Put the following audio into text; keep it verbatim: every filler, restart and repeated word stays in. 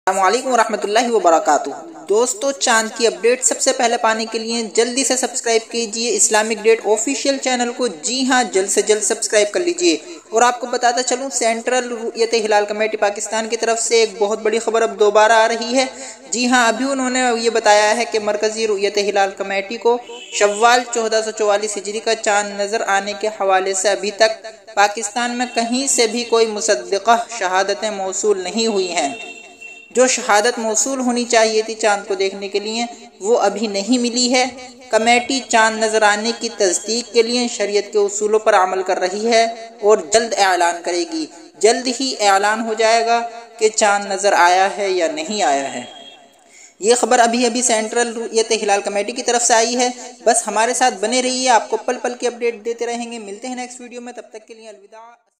अस्सलामुअलैकुम वरहमतुल्लाहि वबरकातुहू। दोस्तों, चांद की अपडेट सबसे पहले पाने के लिए जल्दी से सब्सक्राइब कीजिए इस्लामिक डेट ऑफिशियल चैनल को। जी हां, जल्द से जल्द सब्सक्राइब कर लीजिए। और आपको बताता चलूं, सेंट्रल रुयत हिलाल कमेटी पाकिस्तान की तरफ से एक बहुत बड़ी खबर अब दोबारा आ रही है। जी हां, अभी उन्होंने ये बताया है कि मरकजी रुयत हिलाल कमेटी को शव्वाल चौदह सौ चौवालीस हिजरी का चांद नजर आने के हवाले से अभी तक पाकिस्तान में कहीं से भी कोई मुसद्दिक़ा शहादतें मौसूल नहीं हुई हैं। जो शहादत मौसूल होनी चाहिए थी चांद को देखने के लिए, वो अभी नहीं मिली है। कमेटी चांद नजर आने की तस्दीक के लिए शरीयत के उसूलों पर अमल कर रही है और जल्द ऐलान करेगी। जल्द ही ऐलान हो जाएगा कि चांद नजर आया है या नहीं आया है। ये खबर अभी अभी सेंट्रल रुयत हिलाल कमेटी की तरफ से आई है। बस हमारे साथ बने रहिए, आपको पल पल की अपडेट देते रहेंगे। मिलते हैं नेक्स्ट वीडियो में, तब तक के लिए अलविदा।